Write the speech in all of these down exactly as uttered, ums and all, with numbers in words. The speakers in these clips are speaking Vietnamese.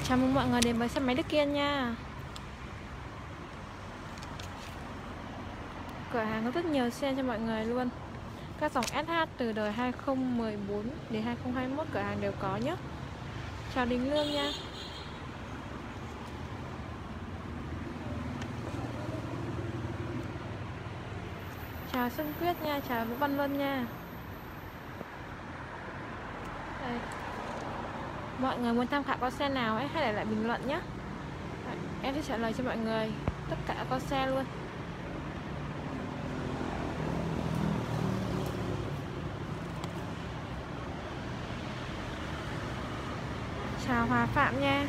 Chào mừng mọi người đến với xe máy Đức Kiên nha. Cửa hàng có rất nhiều xe cho mọi người luôn. Các dòng ét hát từ đời hai không một bốn đến hai không hai mốt cửa hàng đều có nhé. Chào Đình Lương nha. Chào Xuân Quyết nha, chào Vũ Văn Luân nha. Đây. Mọi người muốn tham khảo con xe nào ấy, hãy để lại bình luận nhé. Em sẽ trả lời cho mọi người tất cả các con xe luôn. Chào Hòa Phạm nha.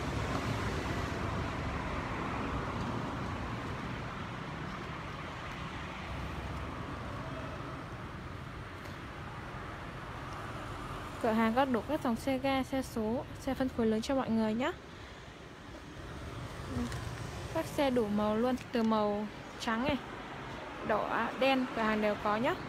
Cửa hàng có đủ các dòng xe ga, xe số, xe phân khối lớn cho mọi người nhé. Các xe đủ màu luôn, từ màu trắng này, đỏ, đen, cửa hàng đều có nhé.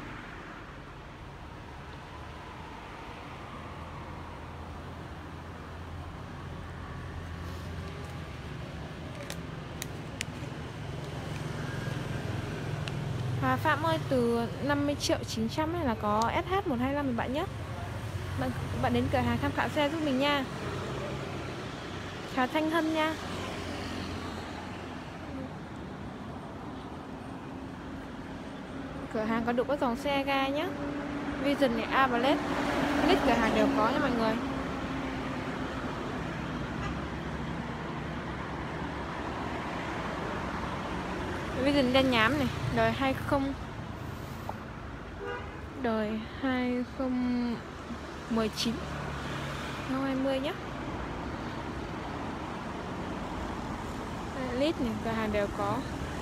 Hòa Phạm ơi, từ năm mươi triệu chín trăm này là có ét hát một hai lăm rồi bạn nhé. Bạn, bạn đến cửa hàng tham khảo xe giúp mình nha. Chào Thanh Hân nha. Cửa hàng có đủ các dòng xe ga nhé. Vision này, Avalette, list cửa hàng đều có nha mọi người. Vision đen nhám này, đời hai không đời hai không một chín hai không hai không nhé. List này, cửa hàng đều có.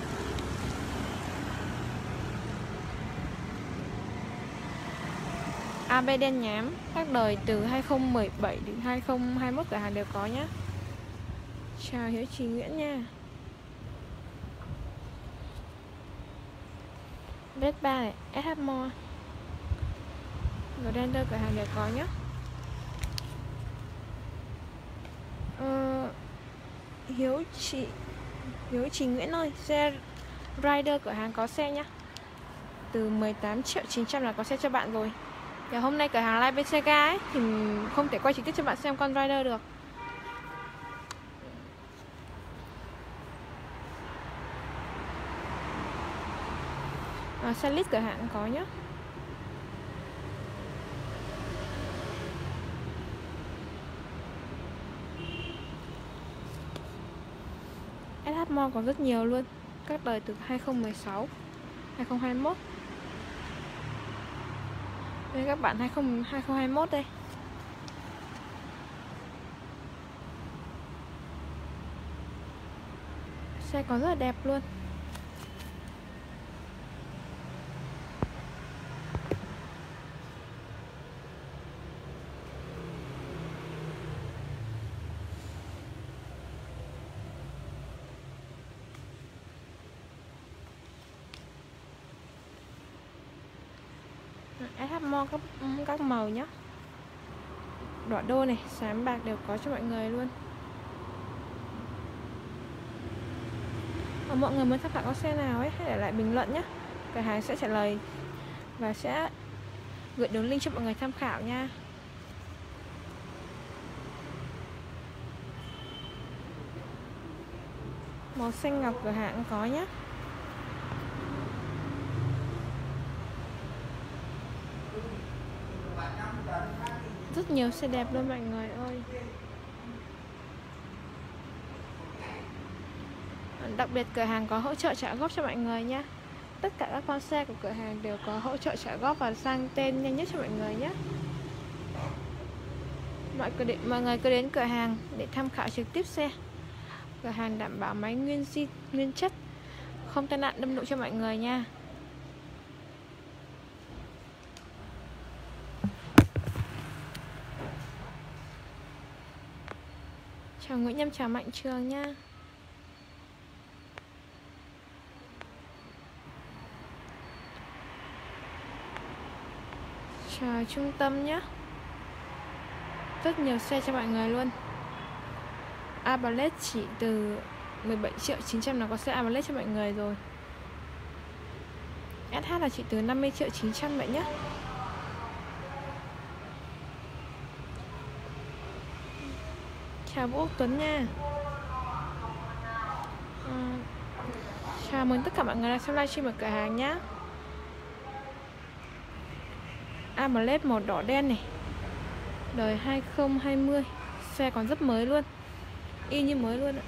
a bê đen nhám, các đời từ hai không một bảy đến hai không hai mốt cửa hàng đều có nhé. Chào Hiếu Trì Nguyễn nha. Vespa này, ét hát More, Grandeur cửa hàng đều có nhé. Ờ, Hiếu chị Hiếu Trì Nguyễn ơi, xe Rider cửa hàng có xe nhá. Từ mười tám triệu chín trăm là có xe cho bạn rồi. Và hôm nay cửa hàng live bên xe ga ấy thì không thể quay trực tiếp cho bạn xem con Rider được. À, xe list cửa hàng có nhé. ét hát More có rất nhiều luôn. Các đời từ hai không một sáu, hai không hai mốt. Đây các bạn, hai không hai mốt đây. Xe còn rất là đẹp luôn. ét hát More các, các màu nhé. Đỏ đô này, xám bạc đều có cho mọi người luôn. Và mọi người muốn tham khảo con xe nào ấy, hãy để lại bình luận nhé. Cửa hàng sẽ trả lời và sẽ gửi đường link cho mọi người tham khảo nha. Màu xanh ngọc cửa hàng có nhé. Rất nhiều xe đẹp luôn mọi người ơi. Đặc biệt cửa hàng có hỗ trợ trả góp cho mọi người nha. Tất cả các con xe của cửa hàng đều có hỗ trợ trả góp và sang tên nhanh nhất cho mọi người nhé. Mọi, mọi người cứ đến cửa hàng để tham khảo trực tiếp xe. Cửa hàng đảm bảo máy nguyên zin, nguyên chất, không tai nạn đâm độ cho mọi người nha. Chào Nguyễn Nhâm, chào Mạnh Trường nha. Chào Trung Tâm nhé. Rất nhiều xe cho mọi người luôn. Arbalest chỉ từ mười bảy triệu chín trăm là có xe Arbalest cho mọi người rồi. ét hát là chỉ từ năm mươi triệu chín trăm vậy nhé. Chào Vũ Tuấn nha. à, Chào mừng tất cả mọi người đang xem livestream ở cửa hàng nhé. Arbalest màu đỏ đen này, đời hai không hai không, xe còn rất mới luôn, y như mới luôn ạ.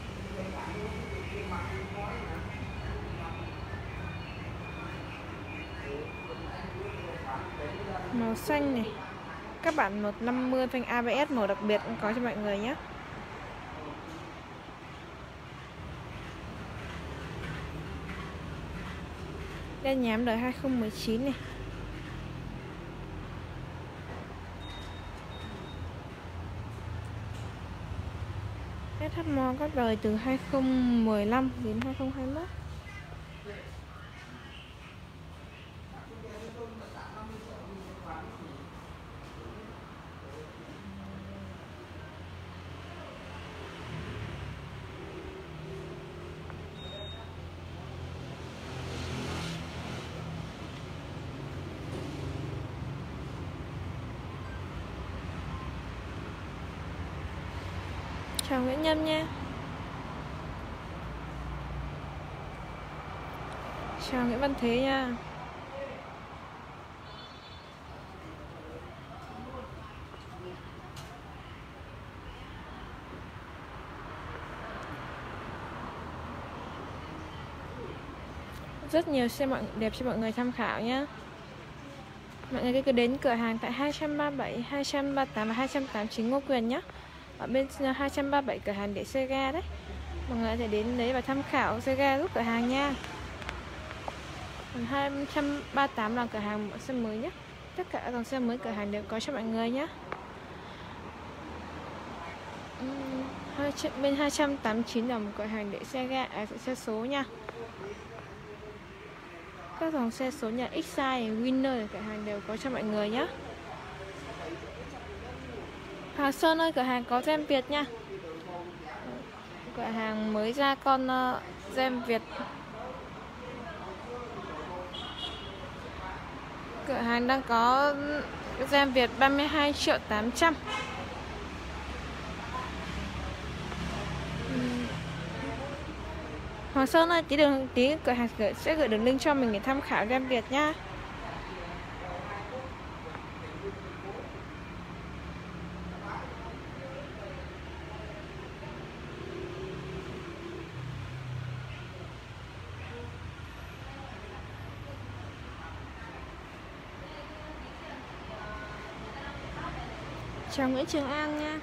Màu xanh này, các bản một năm mươi phanh a bê ét màu đặc biệt cũng có cho mọi người nhé. Đen nhám đời hai không một chín này. ét hát Mo có đời từ hai không một lăm đến hai không hai mốt. Chào Nguyễn Nhâm nha. Chào Nguyễn Văn Thế nha. Rất nhiều xe mọi đẹp cho mọi người tham khảo nhé. Mọi người cứ đến cửa hàng tại hai trăm ba mươi bảy, hai trăm ba mươi tám và hai trăm tám mươi chín Ngô Quyền nhé. Ở bên hai trăm ba mươi bảy cửa hàng để xe ga đấy. Mọi người có thể đến đấy và tham khảo xe ga giúp cửa hàng nha. Còn hai trăm ba mươi tám là cửa hàng mẫu xe mới nhé. Tất cả dòng xe mới cửa hàng đều có cho mọi người nhé. Bên hai trăm tám mươi chín là một cửa hàng để xe ga, à, xe số nha. Các dòng xe số nhà Excite, Winner cửa hàng đều có cho mọi người nhé. Hà Sơn ơi, cửa hàng có gem Việt nha. Cửa hàng mới ra con uh, gem Việt. Cửa hàng đang có gem Việt ba mươi hai triệu tám trăm. Hoàng Sơn ơi, tí đường tí cửa hàng sẽ gửi đường link cho mình để tham khảo gem Việt nhá. Chào Nguyễn Trường An nha.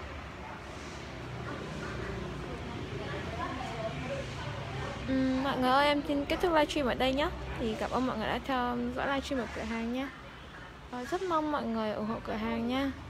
Uhm, mọi người ơi, em xin kết thúc livestream ở đây nhé. Thì cảm ơn mọi người đã theo dõi livestream ở cửa hàng nha. Và rất mong mọi người ủng hộ cửa hàng nha.